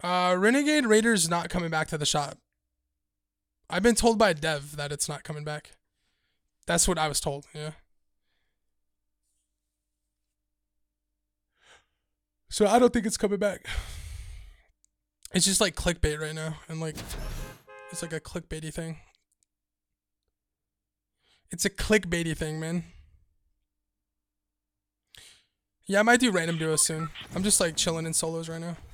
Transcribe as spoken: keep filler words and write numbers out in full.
Uh, Renegade Raider's not coming back to the shop. I've been told by Dev that it's not coming back. That's what I was told, yeah. So I don't think it's coming back. It's just like clickbait right now. And like, it's like a clickbaity thing. It's a clickbaity thing, man. Yeah, I might do random duos soon. I'm just like chilling in solos right now.